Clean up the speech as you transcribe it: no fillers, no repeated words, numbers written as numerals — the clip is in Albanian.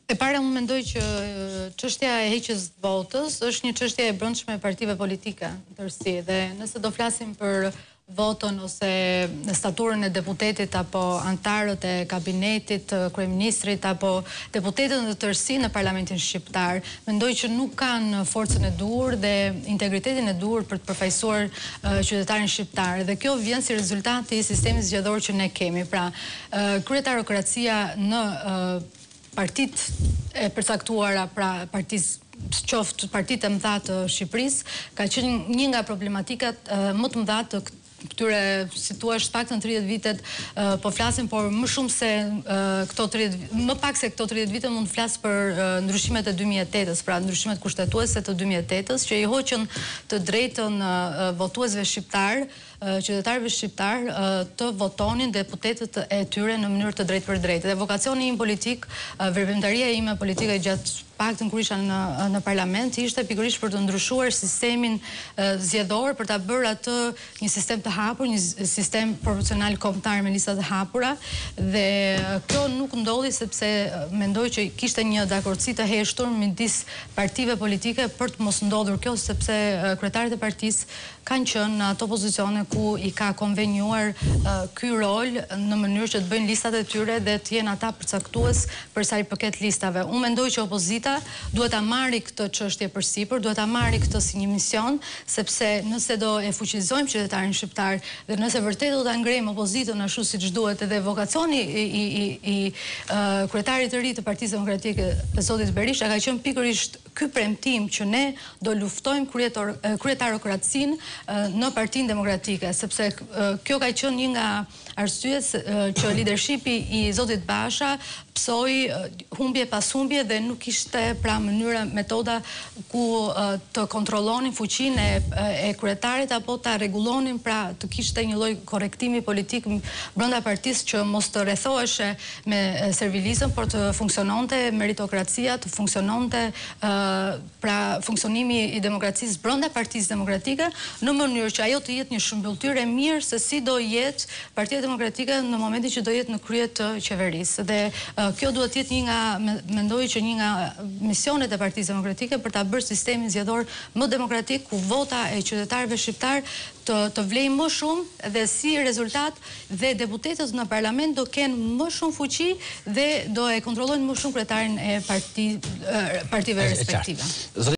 E para, unë mendoj që çështja e heqjes votës është një çështje e brendshme e partive politike në tërësi, dhe nëse do flasim për votën ose staturën e deputetit apo antarët e kabinetit, kryeministrit apo deputetët në tërësi në Parlamentin shqiptar, mendoj që nuk kanë forcën e duhur dhe integritetin e duhur për të përfaqësuar qytetarin shqiptar. Dhe kjo vjen si rezultati i sistemit zgjedhor që ne kemi. Pra, kryetarokracia në partit e përcaktuara, pra qoftë partitë e mëdha të Shqipërisë, ka qenë një nga problematikat më të mëdha të këtyre, si thua, paktën 30 vitet po flasim, por më shumë se këto 30, më pak se këto 30 vite mund të flas për ndryshimet e 2008-s, pra ndryshimet kushtetuese të 2008-s, që i hoqën të drejtën votuesve shqiptar, qytetarëve shqiptar të votonin deputetët e tyre në mënyrë të drejtë për drejtë. Dhe vokacioni im politik, veprimtaria ime politike gjatë paktën kur isha në parlament, ishte pikërisht për të ndryshuar sistemin zgjedhor, për ta bërë atë një sistem të hapur, një sistem proporcional kombëtar me lista të hapura, dhe kjo nuk ndodhi sepse mendoj që kishte një dakordsi të heshtur midis partive politike për të mos ndodhur kjo, sepse kryetarët e partisë kanë qenë në ato pozicione ku i ka konvenjuar ky rol në mënyrë që të bëjnë listat e tyre dhe të jenë ata përcaktues për sa i përket listave. Unë mendoj që opozita duhet ta marrë këtë çështje përsipër, duhet ta marrë këtë si një mision, sepse nëse do e fuqizojmë qytetarin shqiptar dhe nëse vërtet do ta ngrejmë opozitën ashtu siç duhet, edhe vokacioni i kryetarit të ri të Partisë Demokratike të zotit Berisha ka qenë pikërisht ky premtim që ne do luftojmë kryetarokracinë në Partinë Demokratike, sepse kjo ka qenë një nga arsyet që leadershipi i zotit Basha psoi humbje pas humbje dhe nuk ishte pra mënyra, metoda ku të kontrollonin fuqinë e kryetarit apo ta rregullonin, pra të kishte një lloj korrektimi politik brenda partisë që mos të rrethoheshe me servilizëm, por të funksiononte meritokracia, të funksiononte pra funksionimi i demokracisë brenda Partisë Demokratike në mënyrë që ajo të jetë një shëmbulltyrë e mirë se si do jetë Partia Demokratike në momentin që do jetë në krye të qeverisë. Dhe kjo duhet të jetë një nga, mendoj që një nga misionet e Partisë Demokratike për ta bërë sistemin zgjedhor më demokratik, ku vota e qytetarëve shqiptar të vlejnë më shumë dhe si rezultat dhe deputetët në parlament do kenë më shumë fuqi dhe do e kontrollojnë më shumë kryetarin e partive respektive.